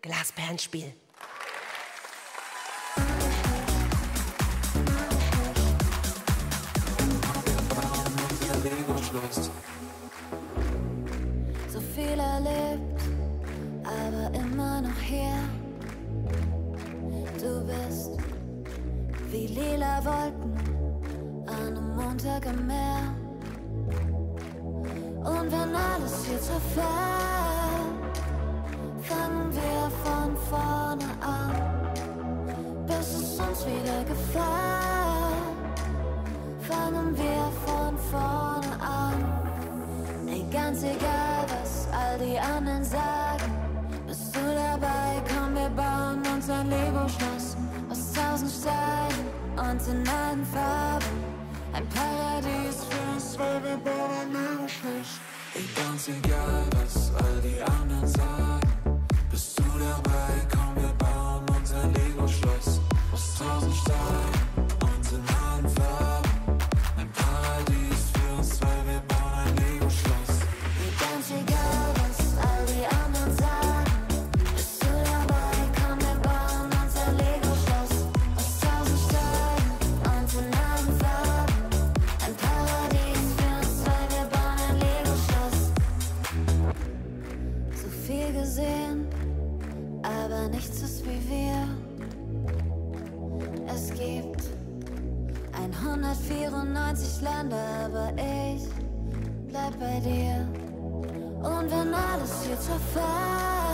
Glasperlenspiel. So viel erlebt, aber immer noch hier. Du bist wie lila Wolken an einem Montag im Meer. Und wenn alles hier zerfällt, fangen wir von vorne an, bis es uns wieder gefällt. Fangen wir von vorne an. Ey, ganz egal, was all die anderen sagen. Bist du dabei? Komm, wir bauen uns ein Lego-Schloss aus 1000 Steinen und in allen Farben. Ein Paradies für uns, weil wir bauen ein Lego-Schloss. Ey, ganz egal, was all die anderen sagen. Bist du dabei? Komm, wir bauen uns ein Lego-Schloss aus 1000 Steinen und in allen Farben. Ein Paradies für uns, weil wir bauen ein Lego-Schloss. Ey, ganz egal, was all die anderen sagen. Bist du dabei? Komm, wir bauen uns ein Lego-Schloss aus 1000 Steinen und in allen Farben. Ein Paradies für uns, weil wir bauen ein Lego-Schloss. So viel gesehen, aber nichts ist wie wir. Es gibt 194 Länder, aber ich bleib bei dir. Und wenn alles hier zerfällt,